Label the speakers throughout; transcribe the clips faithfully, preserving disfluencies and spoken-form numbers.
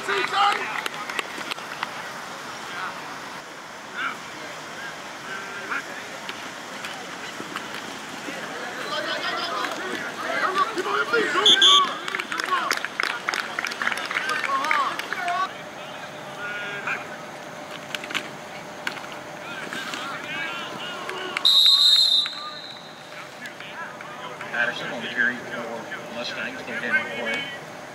Speaker 1: Patterson on the carry for Mustangs, go down and play.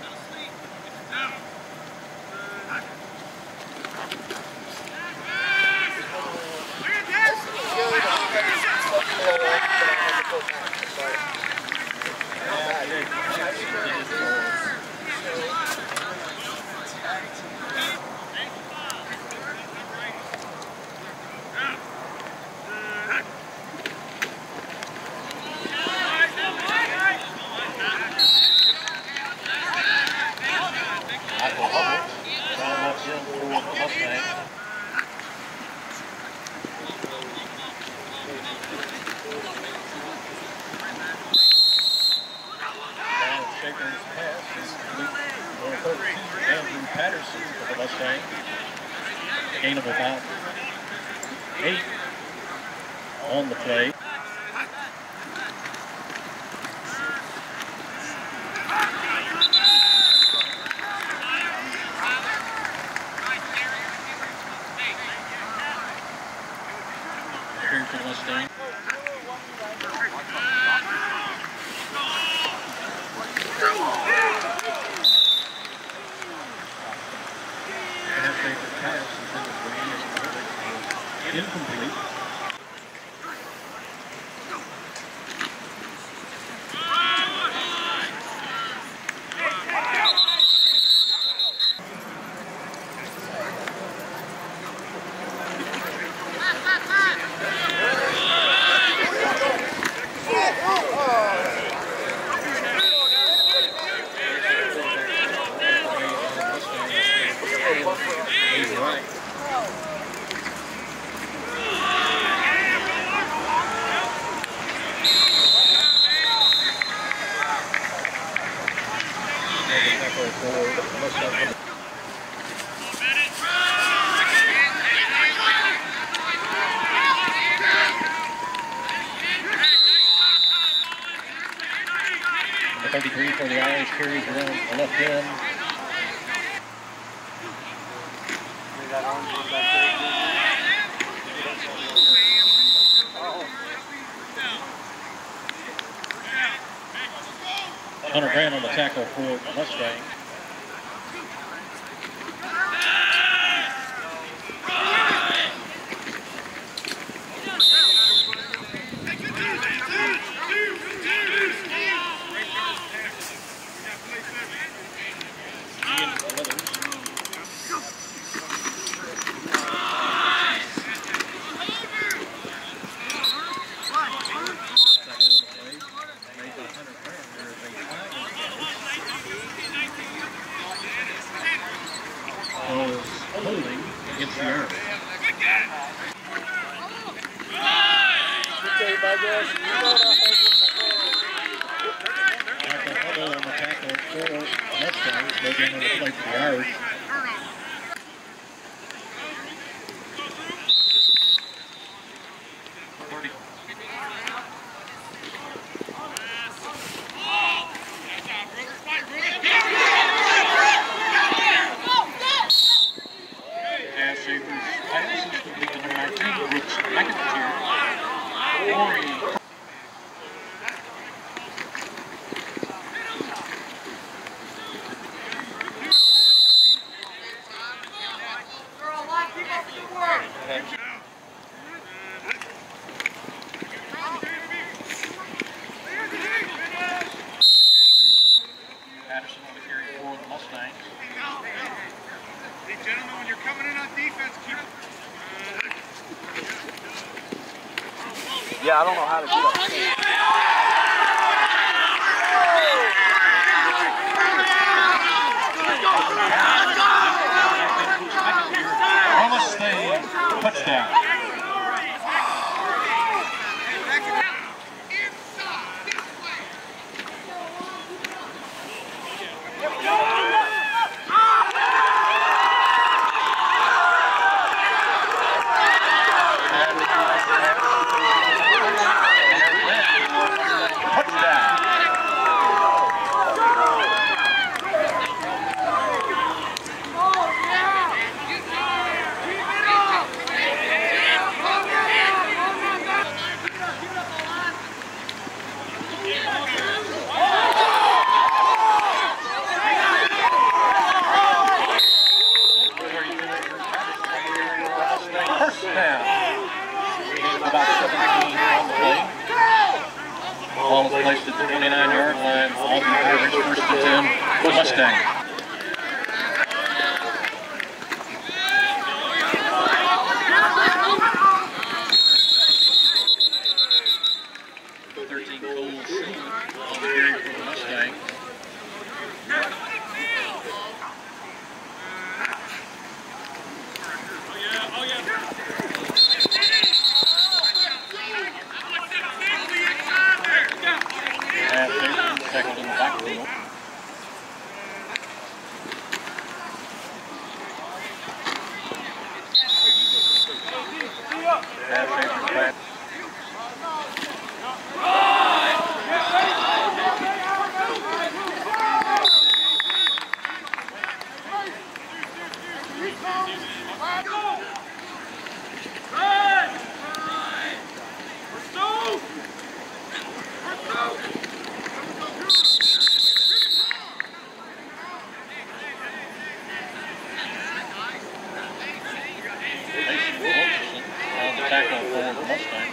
Speaker 1: Andrew Patterson for the Mustangs. Gain of about eight on the play. Here for the Mustangs. Incomplete. He's right. The thirty-three for the Irish carries around the left end. Hunter Grant on the tackle for the Mustangs. Holding against the earth. Michael Hubble on the tackle for Mustangs, looking on the play for the Irish. Patterson on the carry for the Mustangs.
Speaker 2: Hey, gentlemen, when you're coming in on defense, keep it.
Speaker 3: Yeah, I don't know how to do that.
Speaker 1: Touchdown.
Speaker 2: Inside, this way.
Speaker 1: to the twenty-nine yard line. All the Mavericks first and ten. Mustang. thirteen Cole Schuler on the carry for the Mustangs. Tackled in the backfield. Half Panthers back. Tackle for the Mustangs.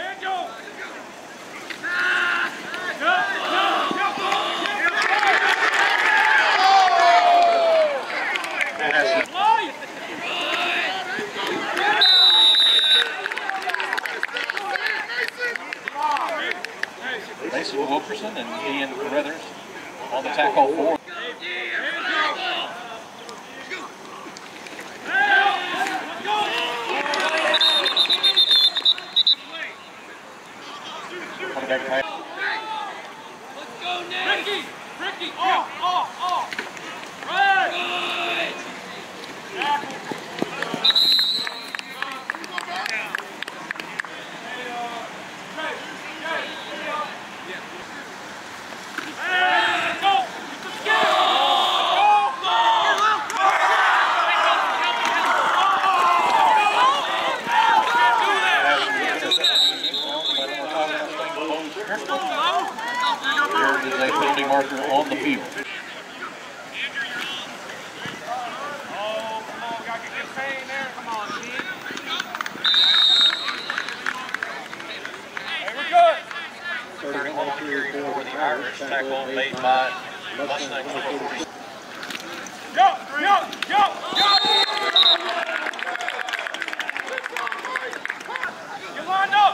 Speaker 1: Mason Wilkerson and Ian Carruthers on the tackle for. Let's go, Nick! Ricky! Ricky! Off! Off! Off! Right! Right! There is a penalty marker on the field.
Speaker 2: Oh, come on, got to get pain there. Come on, kid. Hey, we're good.
Speaker 1: thirty-one carry for the Irish. Tackle made by Mustangs.
Speaker 2: Go, go, go, go! Get lined up.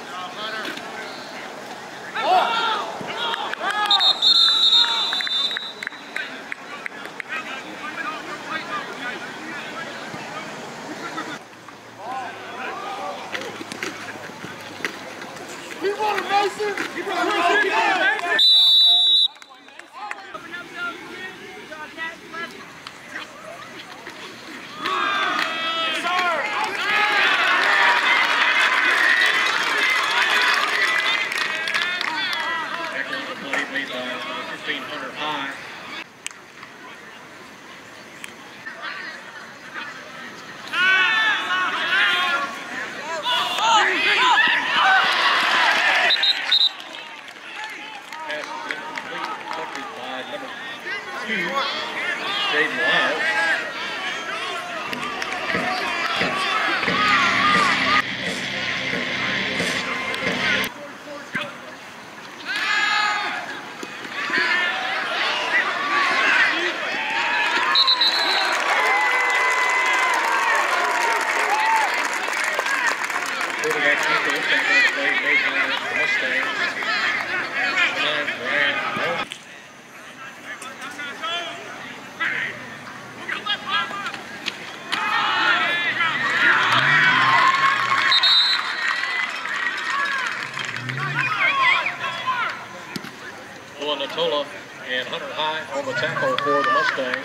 Speaker 3: Keep running, Mason! Keep running, Mason!
Speaker 1: fifteen hundred high. Pass incomplete, collected by number two, Jaden Lyles. Quarterback kicker, that play made by the Mustangs. Nine Brad Moore. Natola and Hunter High on the tackle for the Mustangs.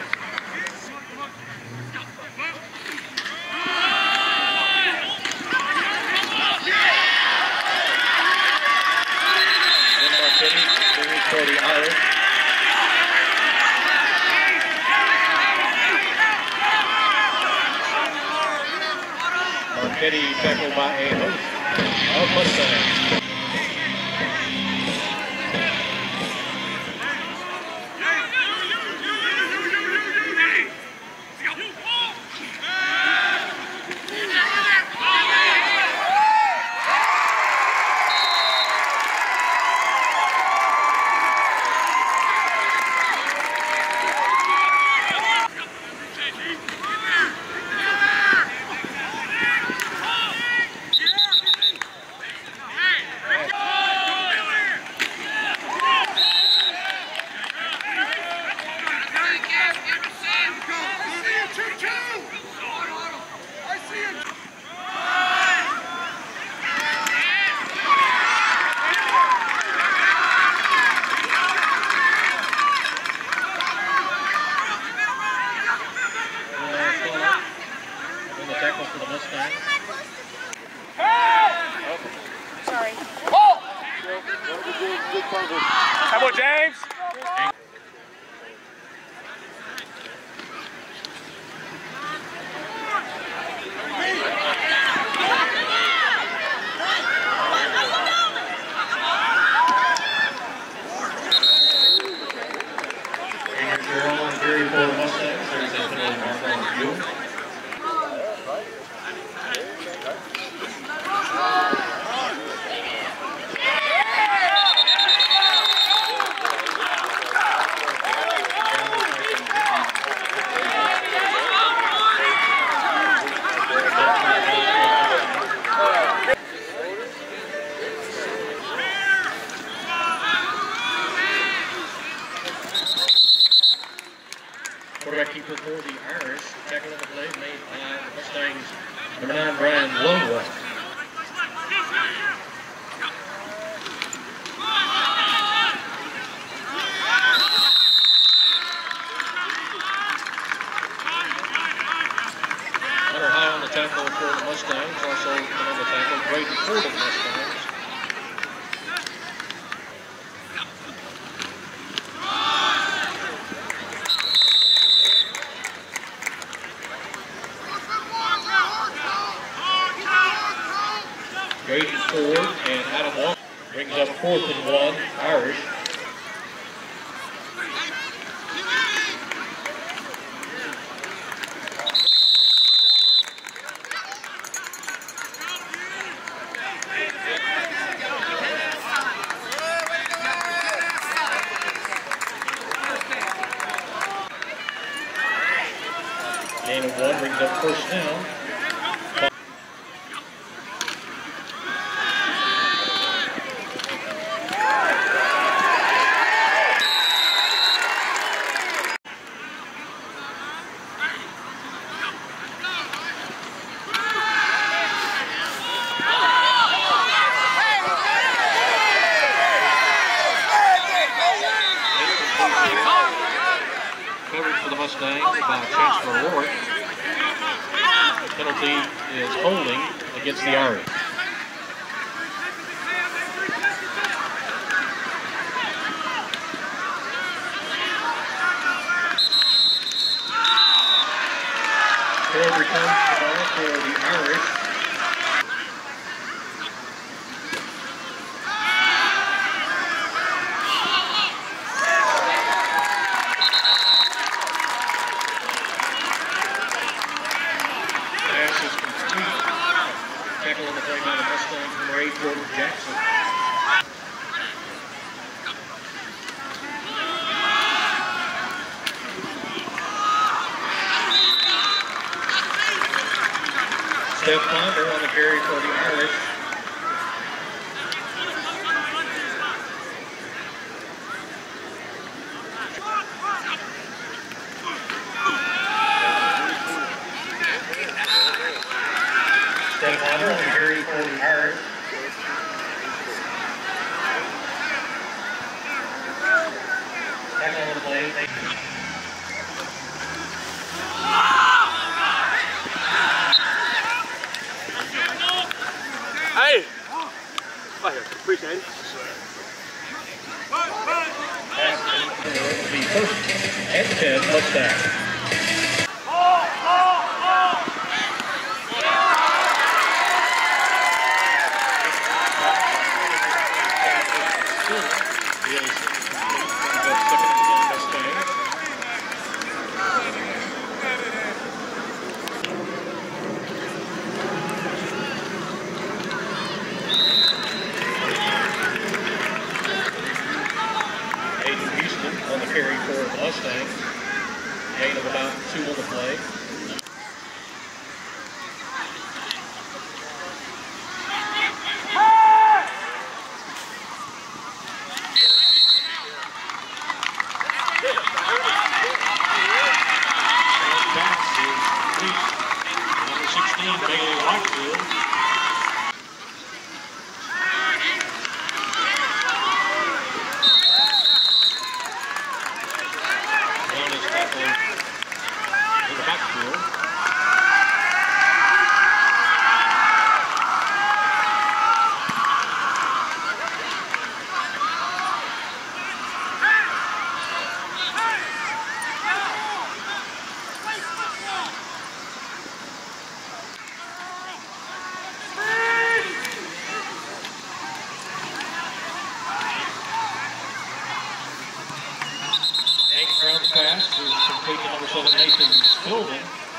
Speaker 1: For the Irish. Marquetti tackled by a host of Mustangs.
Speaker 4: Sorry.
Speaker 2: How about James?
Speaker 1: Gary for the Mustangs. There's a penalty mark on the field. Quarterback keeper for the Irish. Tackle of the play made by the Mustangs. Number nine, Brian Longwell. Hunter High on the tackle for the Mustangs. Also on the tackle, Braden for the Mustangs. Braden Ford and Adam Long brings up fourth and one, Irish. Gain of one brings up first down. Coverage for the Mustangs by Chancellor Ward. Penalty is holding against the Irish. Ford returns the ball for the Irish. Tackle on the play by the Mustangs, number eight, Jordan Jackson. Steph Ponder on the carry for the Irish. Steph Ponder on the carry for the Irish. Tackle on the play.
Speaker 2: Hey! Right here. Appreciate it.
Speaker 1: The first and ten Mustangs. On the carry for the Mustangs. Gain of about two on the play. Back is number sixteen, Bailey Whitefield. In the backfield. pass is complete to number seven, Nathan Sylvan.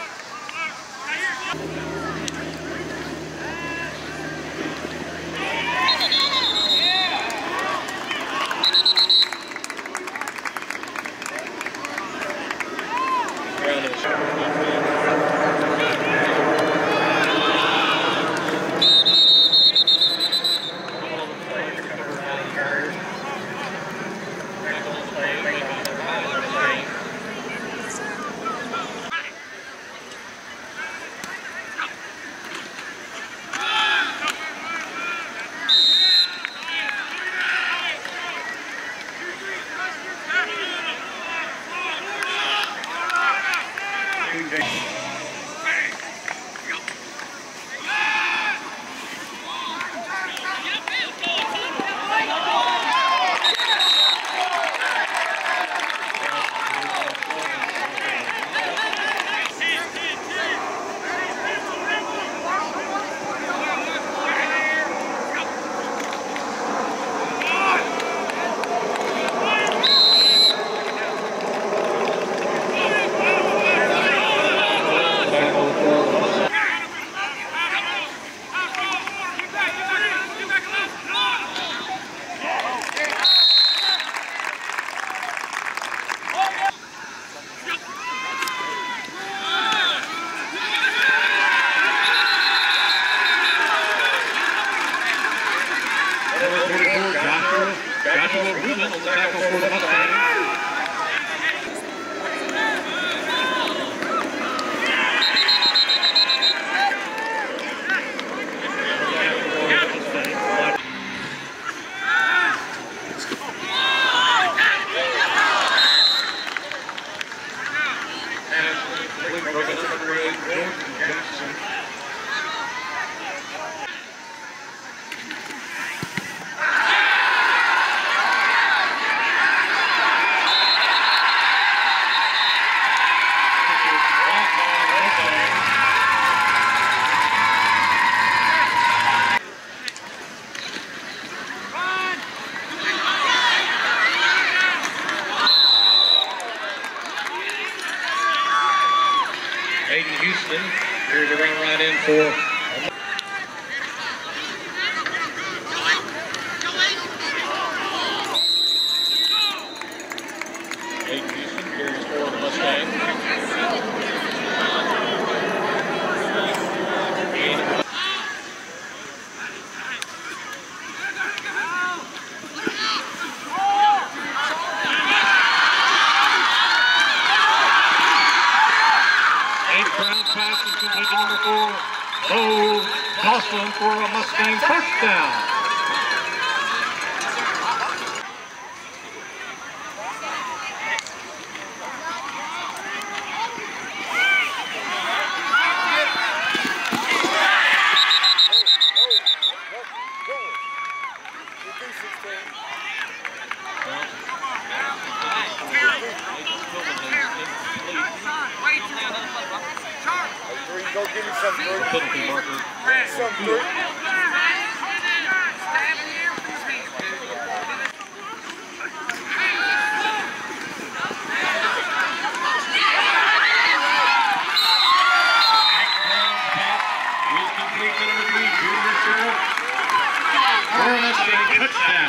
Speaker 1: Aiden Houston here to run right in for Aiden Houston carries for the Mustangs. Number four, Bo Gosselin for a Mustang touchdown.
Speaker 3: Go give me some three.
Speaker 1: Penalty marker.
Speaker 3: Some three.
Speaker 1: Touchdown.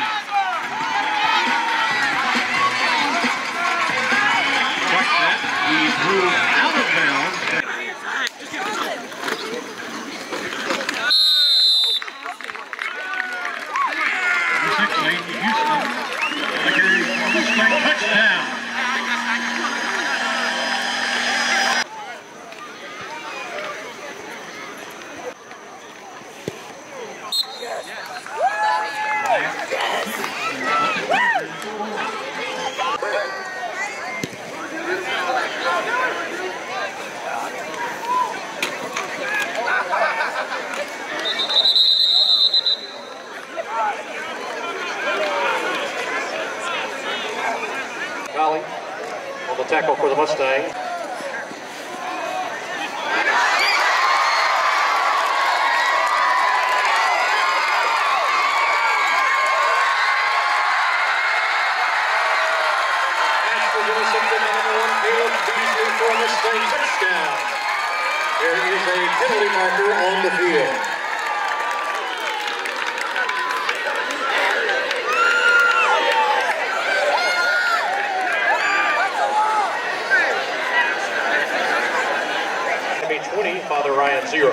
Speaker 1: Watch that. He drew out of bounds. Touchdown. Collie on the tackle for the Mustang. And for the
Speaker 4: Florida Mustang touchdown. There is a penalty marker on the field. twenty, Father Ryan zero.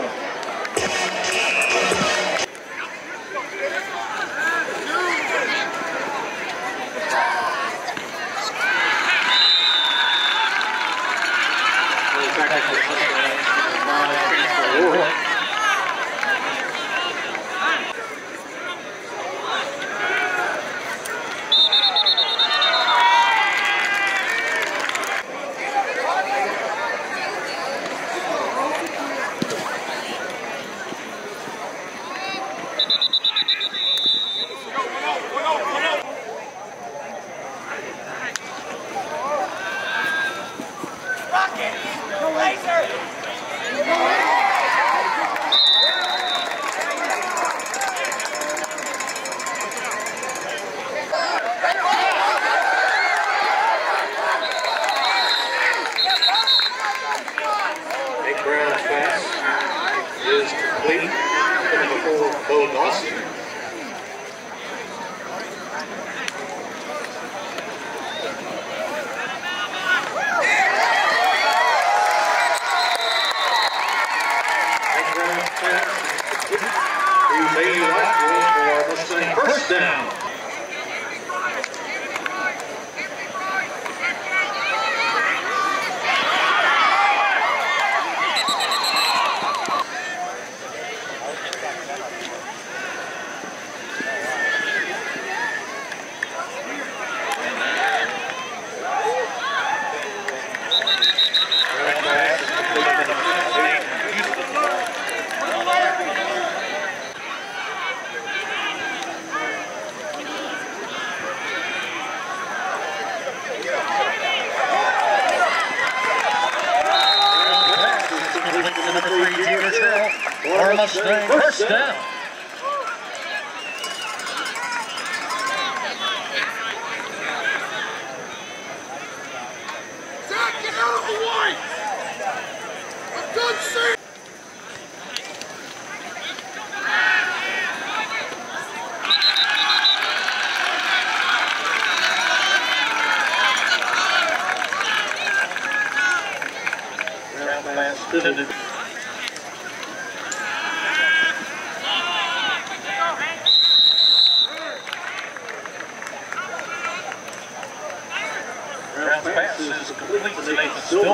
Speaker 4: Nick Brown's pass is complete. Coming before Bo Dawson. Nick Brown's pass is complete. To Bailey White for Mustang first down.
Speaker 1: Florida Mustang first down.
Speaker 2: Zach, get out of the way! I'm done seeing.
Speaker 1: Brown's pass is complete to Nathan Still.